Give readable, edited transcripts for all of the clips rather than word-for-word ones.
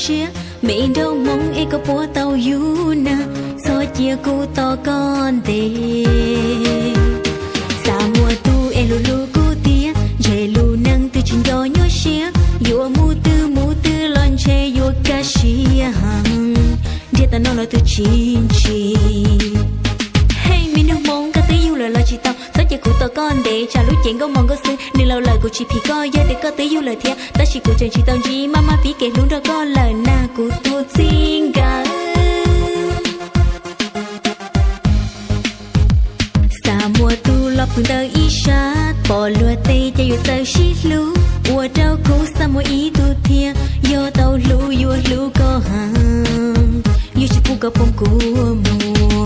xía mình đâu mong e có bố tàu yu na so chia cu to con tê sa mùa tu e lu lu cu tia je lu nang tu chín gió nhớ xía yo mu tư lon che yo ca xía hằng dia ta nó là tu chín chi hey mình đâu mong cả tới yu là chỉ tao so chia cu to con để trả lúc chuyện có mong có sư nên lâu lời của chị phi coi giờ để có tới yu lời thiệt ta chỉ của chân chỉ tao chỉ mama phi kể luôn đó có lời na của tu xin cả mùa tu lọp phương đời ý sát bỏ lùa tây cho yêu sơ shít lú ua trao cú sa mùa ý tu thia yo tàu lú yo lú có hàng yo chỉ phụ có bông của mùa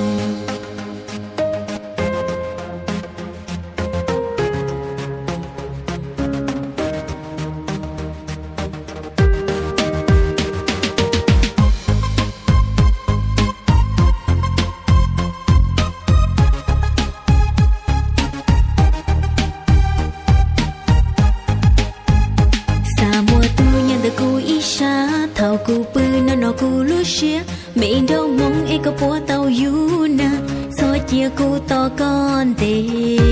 thao cu bư nó cu lu xía mình đâu mong e có bố tàu yu na so chia cu to con tê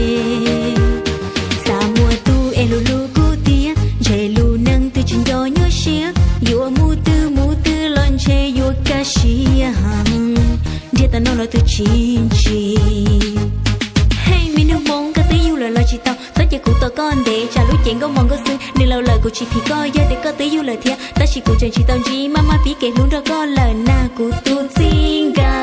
sa mùa tu e lu lu cu tia je lu nang tu chín gió nhớ xía yo mu tư lon che yo ca xía hằng dia ta nó là tu chín chi hey mình đâu mong cả tới yu là chỉ tao so chia cu to con để trả lúc chuyện có mong có sư nên lâu lời của chị phi coi giờ để có tới yu lời thiệt ta chỉ của chân chỉ tao chỉ mama phi kể luôn đó có lời na của tu xin cả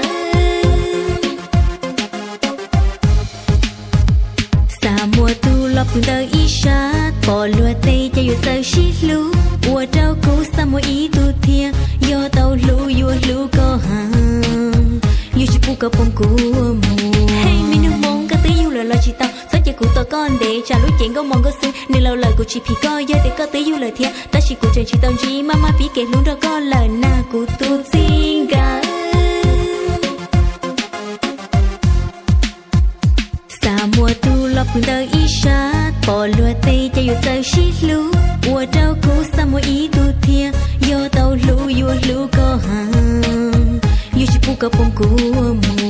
sa mùa tu lọp phương đời ý sát bỏ lùa tây cho yêu sơ shít lú ua trao cú sa mùa ý tu thia yo tàu lú yo lú có hàng yo chỉ phụ có bông của mùa hey mình đừng mong cả tới yu là chỉ tao so chia của to con để trả lúc chuyện có mong có sư nên lâu lời của chị phi coi giờ để có tới yu lời thiệt ta chỉ của chân chỉ tao chỉ mama phi kể luôn đó có lời na của tu xin cả sa mùa tu lọp phương đời ý sát bỏ lùa tây cho yêu sơ shít lú ua trao cú sa mùa ý tu thia yo tàu lú yo lú có hàng yo chỉ phụ có bông của mùa